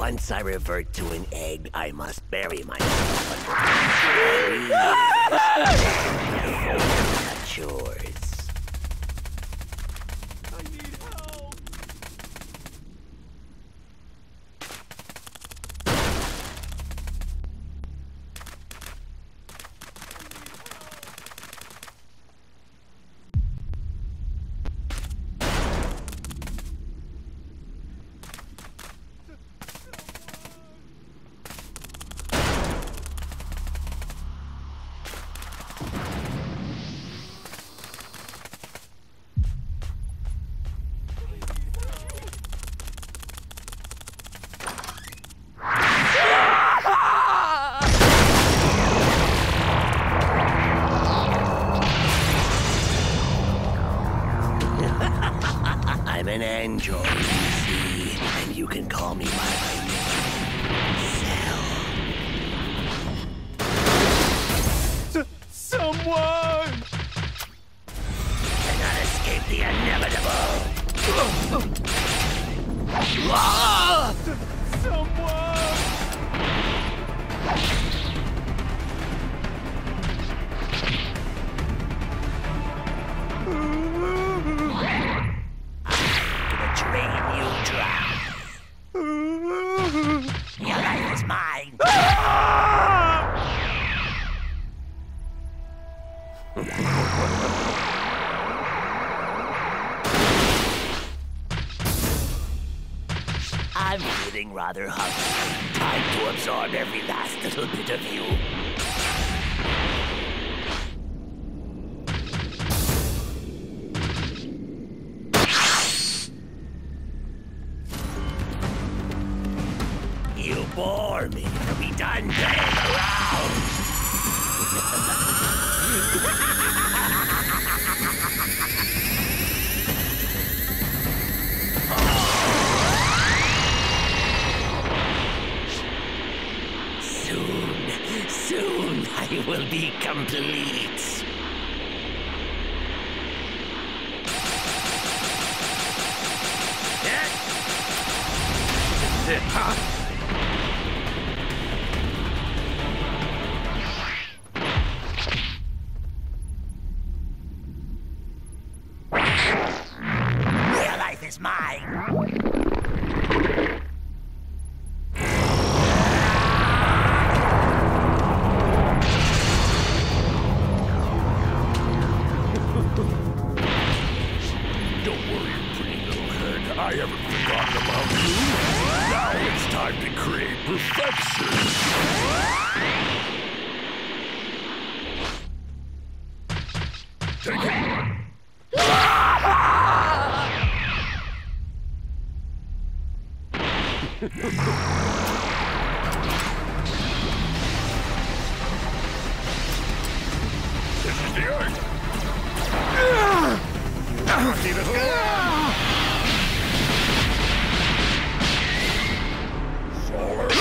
Once I revert to an egg, I must bury myself under the trees. Yours. I need help. I'm an android, you see, and you can call me by my name, Cell. Someone! Cannot escape the inevitable. Someone! Drain you dry. Your life is mine. I'm feeling rather hungry. Time to absorb every last little bit of you. You bore me. Are we done playing around? Soon I will be complete. Your life is mine. Don't worry, pretty little head. I haven't forgotten about you. Now it's time to create perfection. Take it. This is the Earth. Need a Solar.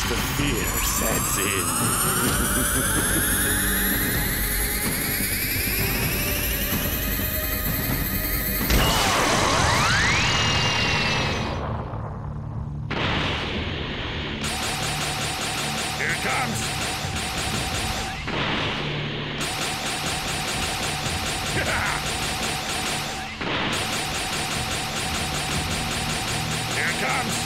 The fear sets in. Here it comes! Here it comes!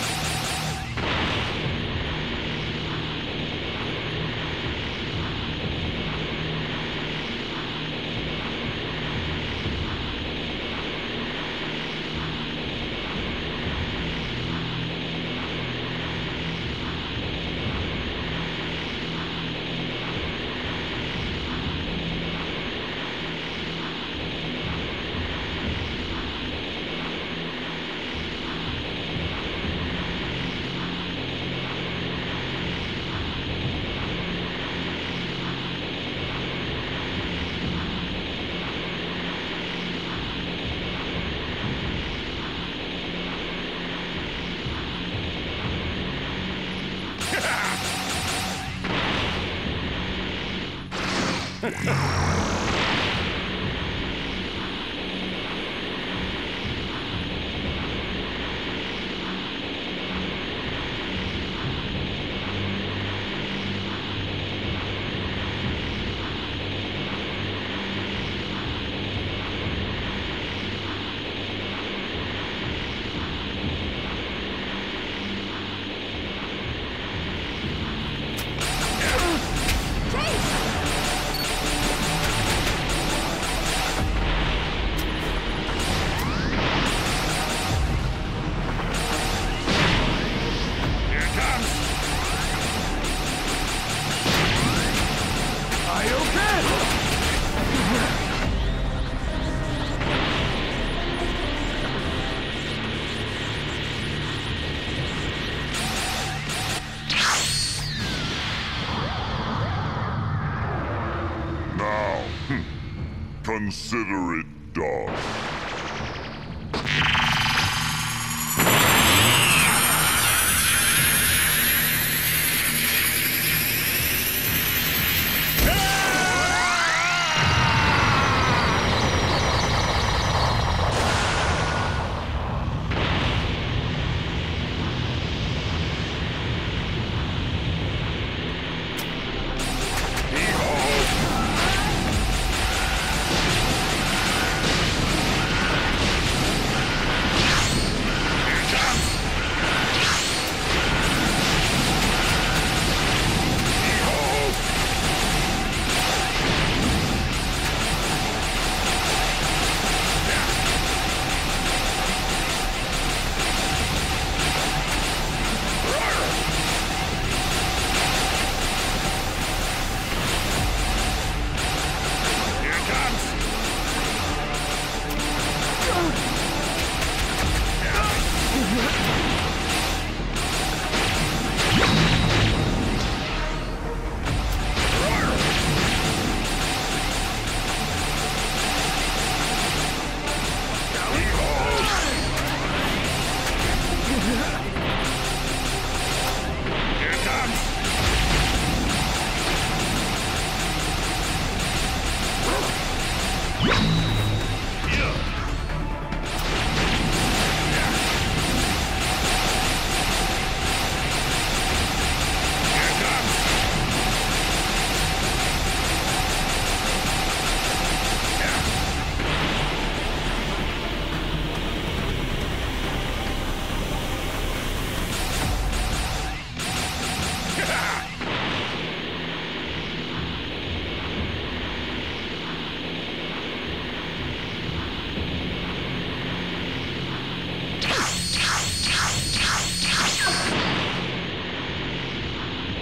Consider it done.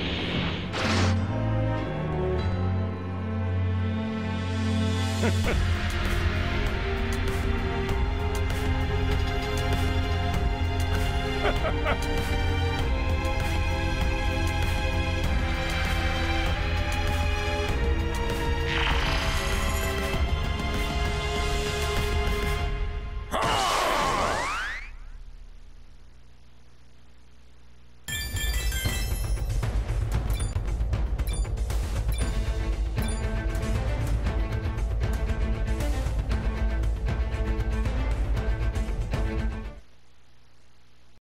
Ha ha!